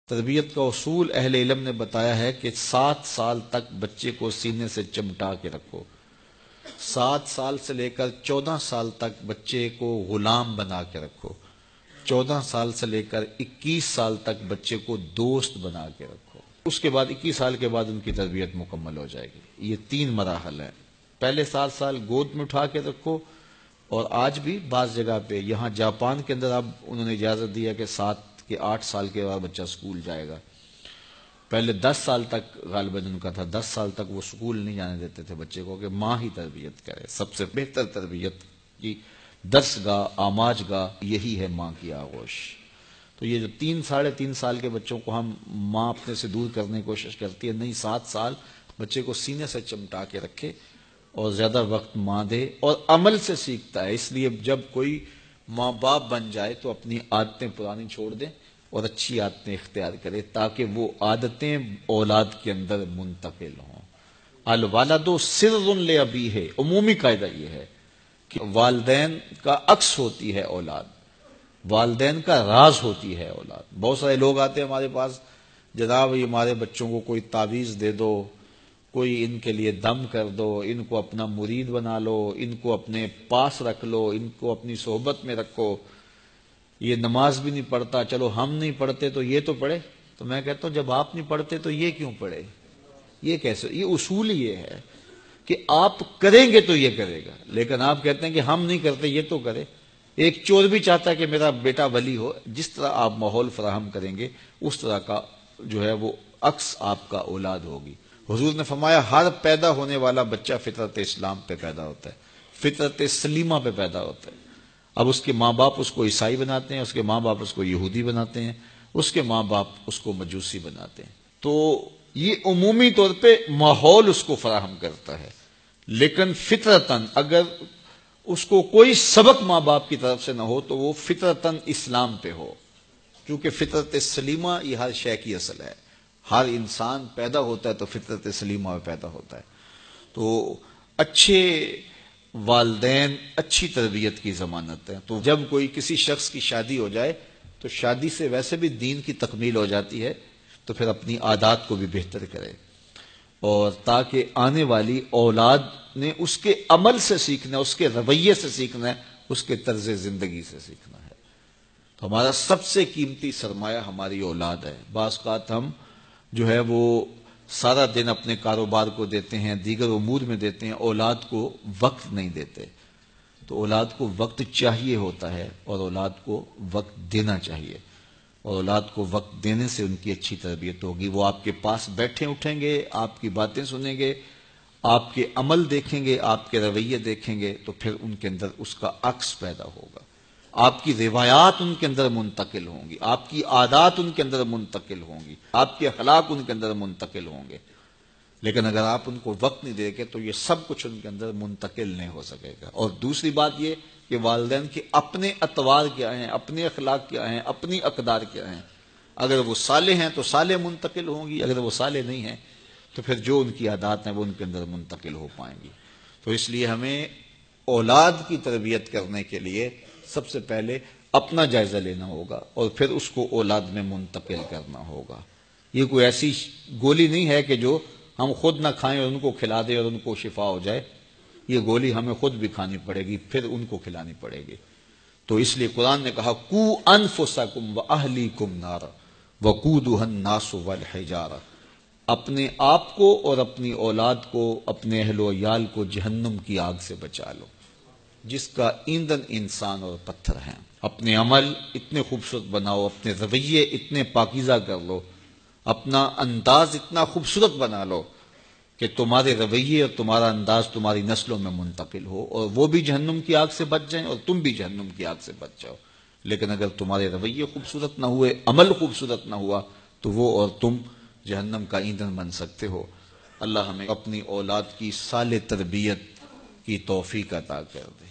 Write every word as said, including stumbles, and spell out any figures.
تربیت کا اصول اہل علم نے بتایا ہے کہ سات سال تک بچے کو سینے سے چمٹا کے رکھو. سات سال سے لے کر چودہ سال تک بچے کو غلام بنا کے رکھو. چودہ سال سے لے کر اکیس سال تک بچے کو دوست بنا کے رکھو. اس کے بعد اکیس سال کے بعد ان کی تربیت مکمل ہو جائے گی. یہ تین مراحل ہیں. پہلے سات سال گود میں اٹھا کے رکھو، اور آج بھی بعض جگہ پہ، یہاں جاپان کے اندر اب انہوں نے اجازت دیا کہ سات کے آٹھ سال کے بعد بچہ سکول جائے گا. پہلے دس سال تک غالباً ان کا تھا، دس سال تک وہ سکول نہیں جانے دیتے تھے بچے کو کہ ماں ہی تربیت کرے. سب سے بہتر تربیت کی درس گاہ، آماج گاہ یہی ہے ماں کی آغوش. تو یہ جو تین ساڑھے تین سال کے بچوں کو ہم ماں اپنے سے دور کرنے کی کوشش کرتی ہے، نہیں، سات سال بچے کو سینے سے چمٹا کے رکھے اور زیادہ وقت ماں دے، اور عمل سے سیکھتا ہے. اس لیے جب کوئی ماں باپ بن جائے تو اپنی عادتیں پرانی چھوڑ دیں اور اچھی عادتیں اختیار کرے، تاکہ وہ عادتیں اولاد کے اندر منتقل ہوں. الوالد سر لابیہ، عمومی قاعدہ یہ ہے کہ والدین کا عکس ہوتی ہے اولاد، والدین کا راز ہوتی ہے اولاد. بہت سارے لوگ آتے ہیں ہمارے پاس، جناب یہ ہمارے بچوں کو کوئی تعویذ دے دو، کوئی ان کے لیے دم کر دو، ان کو اپنا مرید بنا لو، ان کو اپنے پاس رکھ لو، ان کو اپنی صحبت میں رکھو. یہ نماز بھی نہیں پڑھتا، چلو ہم نہیں پڑھتے تو یہ تو پڑھے. تو میں کہتا ہوں جب آپ نہیں پڑھتے تو یہ کیوں پڑھے؟ یہ کیسے؟ یہ اصول یہ ہے کہ آپ کریں گے تو یہ کرے گا، لیکن آپ کہتے ہیں کہ ہم نہیں کرتے یہ تو کرے. ایک چور بھی چاہتا ہے کہ میرا بیٹا ولی ہو. جس طرح آپ ماحول فراہم کریں گے اس طرح کا جو ہے وہ عکس آپ کا اولاد ہوگی. حضور نے فرمایا ہر پیدا ہونے والا بچہ فطرت اسلام پہ پیدا ہوتا ہے، فطرت سلیمہ پہ پیدا ہوتا ہے. اب اس کے ماں باپ اس کو عیسائی بناتے ہیں، اس کے ماں باپ اس کو یہودی بناتے ہیں، اس کے ماں باپ اس کو مجوسی بناتے ہیں. تو یہ عمومی طور پہ ماحول اس کو فراہم کرتا ہے، لیکن فطرتاً اگر اس کو کوئی سبق ماں باپ کی طرف سے نہ ہو تو وہ فطرتاً اسلام پہ ہو. کیونکہ فطرت سلیمہ یہ ہر شے کی اصل ہے. ہر انسان پیدا ہوتا ہے تو فطرت سلیمہ میں پیدا ہوتا ہے. تو اچھے والدین اچھی تربیت کی ضمانت ہے. تو جب کوئی کسی شخص کی شادی ہو جائے تو شادی سے ویسے بھی دین کی تکمیل ہو جاتی ہے، تو پھر اپنی عادات کو بھی بہتر کرے، اور تاکہ آنے والی اولاد نے اس کے عمل سے سیکھنا ہے، اس کے رویے سے سیکھنا ہے، اس کے طرز زندگی سے سیکھنا ہے. تو ہمارا سب سے قیمتی سرمایہ ہماری اولاد ہے. بعض اوقات ہم جو ہے وہ سارا دن اپنے کاروبار کو دیتے ہیں، دیگر امور میں دیتے ہیں، اولاد کو وقت نہیں دیتے. تو اولاد کو وقت چاہیے ہوتا ہے، اور اولاد کو وقت دینا چاہیے، اور اولاد کو وقت دینے سے ان کی اچھی تربیت ہوگی. وہ آپ کے پاس بیٹھے اٹھیں گے، آپ کی باتیں سنیں گے، آپ کے عمل دیکھیں گے، آپ کے رویے دیکھیں گے، تو پھر ان کے اندر اس کا عکس پیدا ہوگا. آپ کی روایات ان کے اندر منتقل ہوں گی، آپ کی عادات ان کے اندر منتقل ہوں گی، آپ کے اخلاق ان کے اندر منتقل ہوں گے. لیکن اگر آپ ان کو وقت نہیں دیں گے تو یہ سب کچھ ان کے اندر منتقل نہیں ہو سکے گا. اور دوسری بات یہ کہ والدین کے اپنے اطوار کیا ہیں، اپنے اخلاق کیا ہیں، اپنی اقدار کیا ہیں. اگر وہ صالح ہیں تو صالح منتقل ہوں گی، اگر وہ صالح نہیں ہیں تو پھر جو ان کی عادات ہیں وہ ان کے اندر منتقل ہو پائیں گی. تو اس لیے ہمیں اولاد کی تربیت کرنے کے لیے سب سے پہلے اپنا جائزہ لینا ہوگا، اور پھر اس کو اولاد میں منتقل کرنا ہوگا. یہ کوئی ایسی گولی نہیں ہے کہ جو ہم خود نہ کھائیں اور ان کو کھلا دیں اور ان کو شفا ہو جائے. یہ گولی ہمیں خود بھی کھانی پڑے گی، پھر ان کو کھلانی پڑے گی. تو اس لیے قرآن نے کہا قو انفسکم واہلیکم نارا وقودھا الناس والحجارہ، اپنے آپ کو اور اپنی اولاد کو، اپنے اہل و عیال کو جہنم کی آگ سے بچا لو جس کا ایندھن انسان اور پتھر ہیں. اپنے عمل اتنے خوبصورت بناؤ، اپنے رویے اتنے پاکیزہ کر لو، اپنا انداز اتنا خوبصورت بنا لو کہ تمہارے رویے اور تمہارا انداز تمہاری نسلوں میں منتقل ہو، اور وہ بھی جہنم کی آگ سے بچ جائیں اور تم بھی جہنم کی آگ سے بچ جاؤ. لیکن اگر تمہارے رویے خوبصورت نہ ہوئے، عمل خوبصورت نہ ہوا، تو وہ اور تم جہنم کا ایندھن بن سکتے ہو. اللہ ہمیں اپنی اولاد کی صالح تربیت کی توفیق عطا کر دے.